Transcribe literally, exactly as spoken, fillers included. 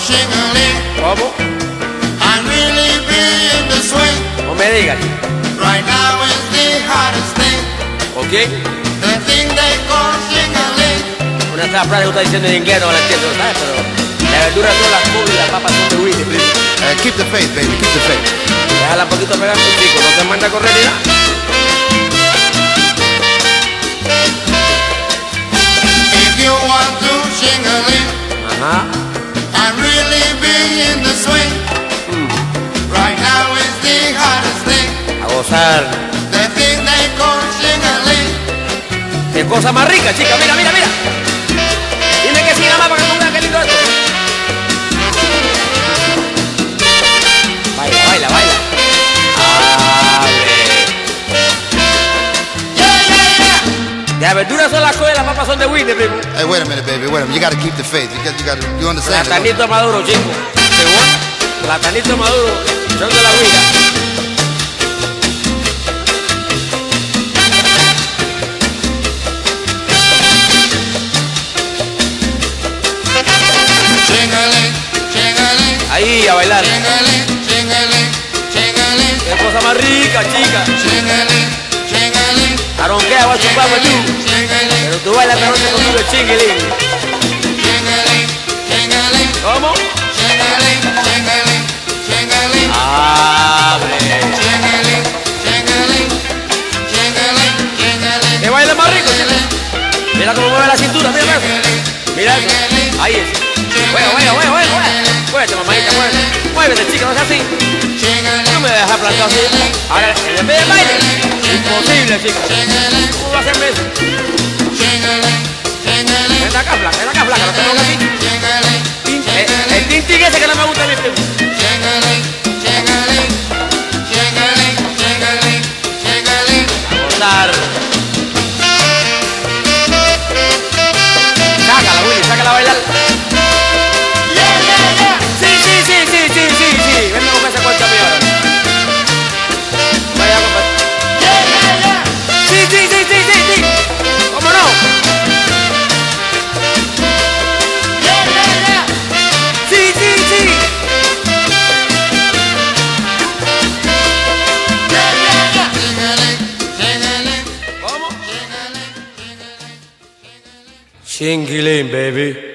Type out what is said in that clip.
shingling. ¿Cómo? I'm really being the swing. No me digas. Right now is the hottest thing. ¿Ok? The thing they call shingling. Una de esas frases que está diciendo en inglés no la entiendo, ¿sabes? Pero la verdura son las cubas y las papas son de Whitney, please. Uh, keep the faith, baby, keep the faith. Déjala un poquito pegar tu chico, no te manda a correr ni nada. If you want to shingling, Ajá. I'm really being the swing. Right now is the hottest thing. A gozar. The thing they call shingling. Qué cosa más rica, chica. Mira, mira, mira. Dime que sí, nada más para que tú veas qué lindo esto. Baila, baila, baila. Yeah, yeah, yeah. Las verduras son las cosas y las papas son de Whitney, primo. Hey, wait a minute, baby, wait a minute. You gotta keep the faith. You got, you got, you understand? it, don't you? Platanito maduro, chico. ¿Seguro? Platanito maduro, son de la huida. Shingling, shingling, Ahí, a bailar. shingling, shingling, shingling, Qué cosa más rica, chica. shingling, shingling, I don't care what you buy with you. shingling, Pero tú bailas esta noche conmigo el chinguilín. shingling, shingling, ¿Cómo? shingling, shingling, shingling, Abre. shingling, shingling, shingling, shingling. ¿Qué baile más rico, chica? Mira cómo mueve la cintura, mira, mira. Mira eso. Ahí es. Juega, juega, juega, juega, juega. Muévete, mamadita, muévete. Muévete, chica, no seas así. No me dejas plantado así. Ahora, en vez de baile, imposible, chica. ¿Cómo va a hacerme eso? Ven acá, flaca, ven acá, flaca, no te pongas así. Tin- eh, El tintín ese que no me gusta a mi primo. A gozar. Sácala, Willy, sácala a bailar. Sí, sí, sí, sí, sí, sí, sí. Venme con ese cuarto mío ahora. Vaya, compadre. Sí, sí, sí, sí, sí, sí. ¿Cómo no? Sí, sí, sí. ¿Cómo? Shingilin, baby.